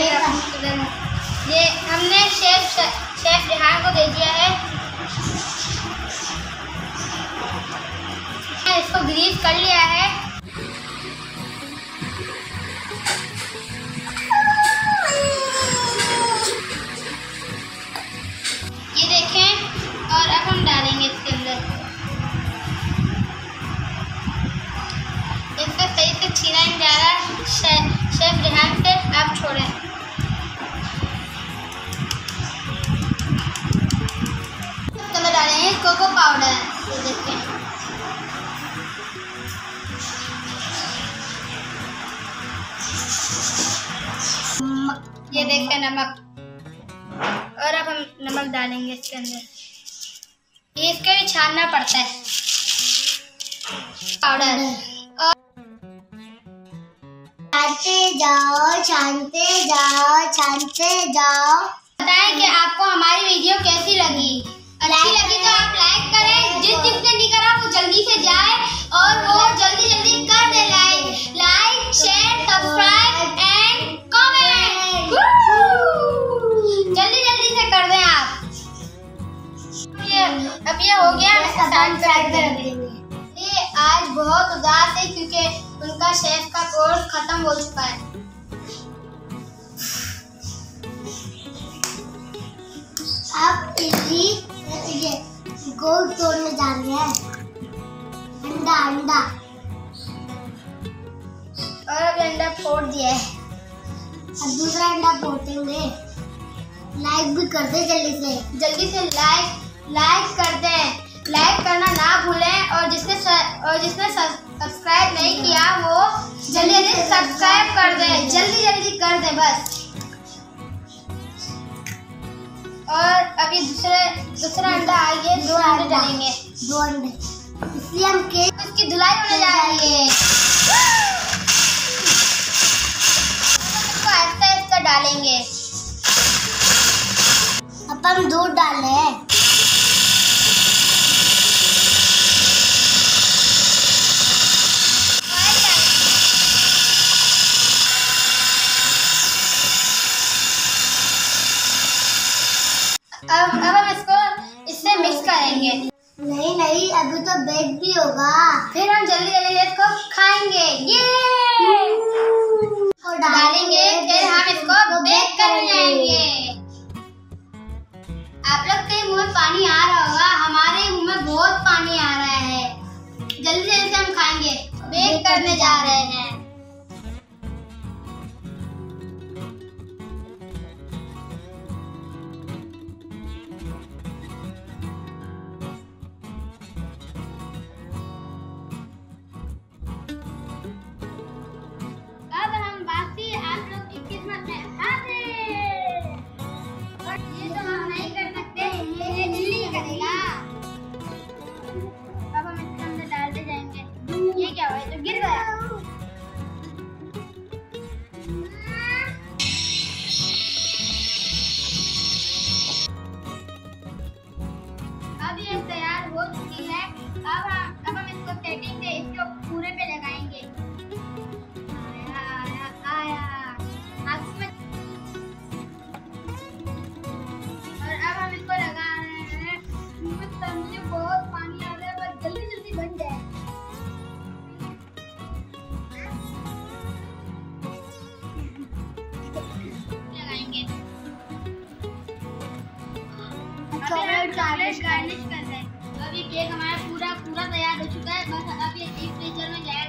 ये हमने शेफ रेहान को दे दिया है। इसको ग्रीस कर लिया है। ये देखें, और अब हम डालेंगे इसके अंदर। इसको सही से छीना नहीं जा रहा। शेफ रेहान से आप छोड़ें। इसके अंदर डालेंगे कोको पाउडर। ये देखें, ये देखते हैं नमक। और अब हम नमक डालेंगे इसके अंदर। ये इसके भी छानना पड़ता है पाउडर। और छानते जाओ। बताएं कि आपको हमारी वीडियो कैसी लगी। अच्छी लगी तो आप लाइक करें। जिसने नहीं करा वो जल्दी से जाए और वो जल्दी कर दे। Like share subscribe and comment. जल्दी से कर दें आप। अब ये हो गया। ये आज बहुत उदास है क्योंकि उनका शेफ का कोर्स खत्म हो चुका है। अब ये गोल तोड़ने जा रहे हैं। अंडा और अब अंडा फोड़ दिया है। अब दूसरा अंडा फोड़ेंगे। लाइक भी कर दे जल्दी से लाइक कर दें। लाइक करना ना भूलें। और जिसने सब्सक्राइब नहीं किया वो जल्दी सब्सक्राइब कर दें। जल्दी कर दें बस। और अभी दूसरा अंडा आइए। 2 अंडे डालेंगे। 2 अंडे। इसलिए हम उसकी धुलाई होने जा रही है। इसको ऐसा डालेंगे। अब हम दूध डालें। अब हम इससे मिक्स करेंगे। नहीं अभी तो बेक भी होगा। फिर हम जल्दी इसको खाएंगे। ये डालेंगे। फिर हम इसको बेक करने जाएंगे। आप लोग के मुंह में पानी आ रहा होगा। हमारे मुंह में बहुत पानी आ रहा है। जल्दी से हम खाएंगे। बेक करने जा रहे हैं। गिर गया। अब ये तैयार हो चुकी है। अब हम इसको सेटिंग से इसके पूरे पे लगाएंगे। आया। और अब हम इसको लगा रहे हैं। मुझे बहुत पानी आ रहा है पर जल्दी बन जाए। गार्निश कर रहे हैं। अब ये केक हमारा पूरा तैयार हो चुका है। बस अब ये डीप फ्रीजर में जाएगा।